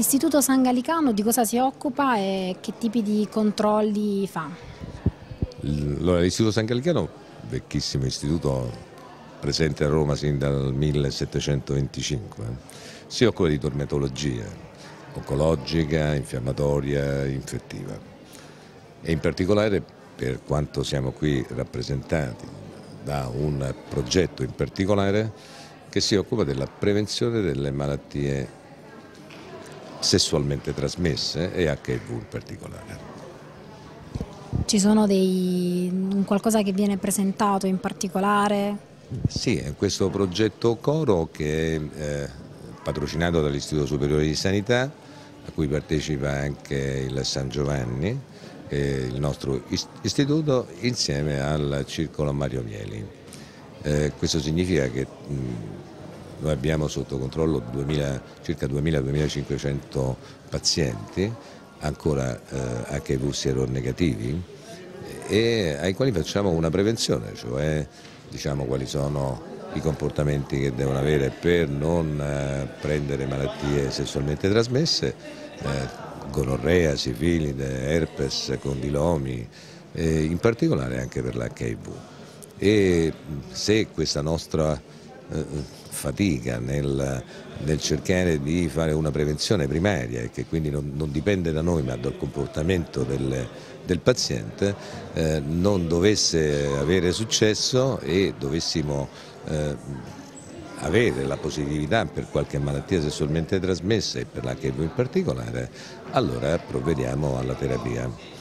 L'Istituto San Gallicano di cosa si occupa e che tipi di controlli fa? Allora, l'Istituto San Gallicano, vecchissimo istituto presente a Roma sin dal 1725, si occupa di dermatologia oncologica, infiammatoria, infettiva e in particolare, per quanto siamo qui rappresentati da un progetto in particolare che si occupa della prevenzione delle malattie sessualmente trasmesse e HIV in particolare. Ci sono qualcosa che viene presentato in particolare? Sì, è questo progetto Coro che è patrocinato dall'Istituto Superiore di Sanità, a cui partecipa anche il San Giovanni, il nostro istituto, insieme al Circolo Mario Mieli. Questo significa che noi abbiamo sotto controllo circa 2000-2500 pazienti, ancora HIV sieronegativi, e ai quali facciamo una prevenzione, cioè diciamo quali sono i comportamenti che devono avere per non prendere malattie sessualmente trasmesse, gonorrea, sifilide, herpes, condilomi, in particolare anche per l'HIV. E se questa nostra fatica nel cercare di fare una prevenzione primaria e che quindi non dipende da noi ma dal comportamento del paziente, non dovesse avere successo e dovessimo avere la positività per qualche malattia sessualmente trasmessa e per l'HIV in particolare, allora provvediamo alla terapia.